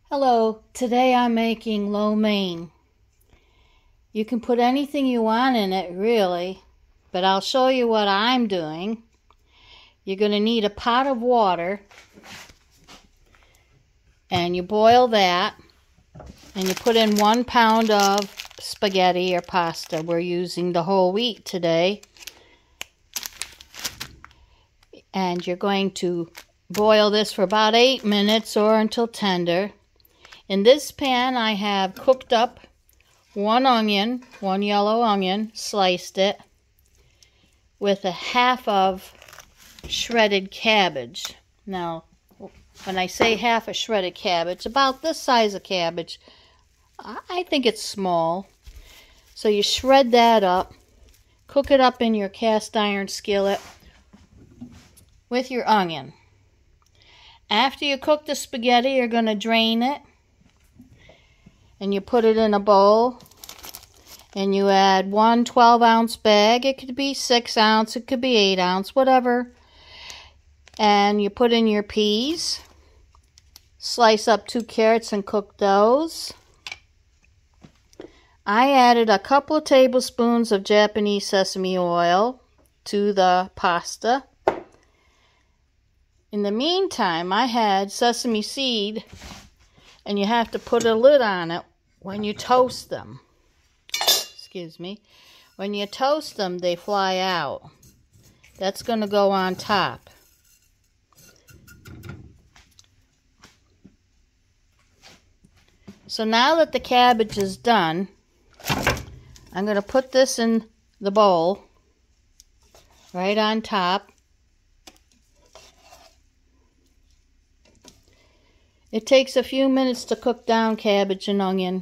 Hello, today I'm making lo mein. You can put anything you want in it, really, but I'll show you what I'm doing. You're going to need a pot of water, and you boil that, and you put in 1 pound of spaghetti or pasta. We're using the whole wheat today. And you're going to boil this for about 8 minutes or until tender. In this pan, I have cooked up 1 onion, 1 yellow onion, sliced it, with a half of shredded cabbage. Now, when I say half a shredded cabbage, about this size of cabbage, I think it's small. So you shred that up, cook it up in your cast iron skillet with your onion. After you cook the spaghetti, you're going to drain it. And you put it in a bowl, and you add 1 12-ounce bag. It could be 6 ounce, it could be 8 ounce, whatever. And you put in your peas. Slice up 2 carrots and cook those. I added a couple of tablespoons of Japanese sesame oil to the pasta. In the meantime, I had sesame seed, and you have to put a lid on it when you toast them. Excuse me. When you toast them, they fly out. That's going to go on top. So now that the cabbage is done, I'm going to put this in the bowl right on top. It takes a few minutes to cook down cabbage and onion.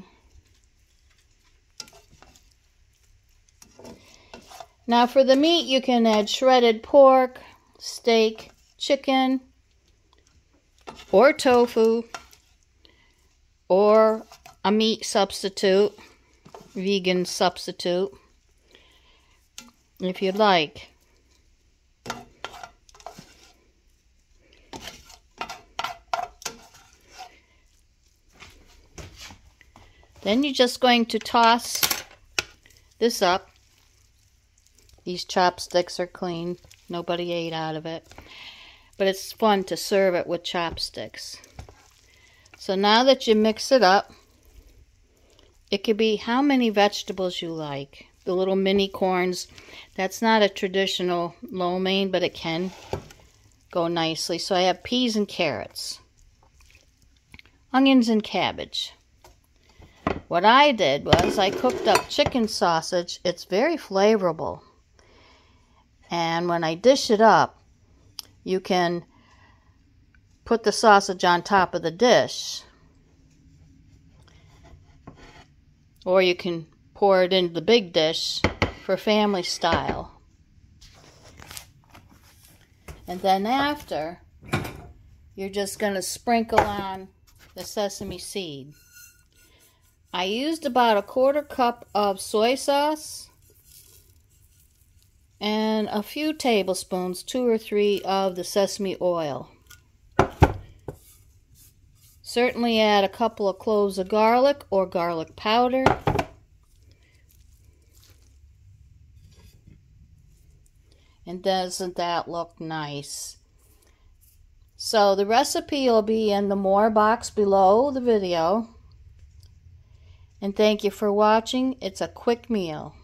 Now for the meat, you can add shredded pork, steak, chicken, or tofu, or a meat substitute, vegan substitute, if you'd like. Then you're just going to toss this up. These chopsticks are clean. Nobody ate out of it. But it's fun to serve it with chopsticks. So now that you mix it up, it could be how many vegetables you like. The little mini corns, that's not a traditional lo mein, but it can go nicely. So I have peas and carrots, onions and cabbage. What I did was I cooked up chicken sausage. It's very flavorful. And when I dish it up, you can put the sausage on top of the dish. Or you can pour it into the big dish for family style. And then after, you're just going to sprinkle on the sesame seed. I used about a 1/4 cup of soy sauce and a few tablespoons, 2 or 3, of the sesame oil. Certainly add a couple of cloves of garlic or garlic powder. And doesn't that look nice? So the recipe will be in the more box below the video. And thank you for watching. It's a quick meal.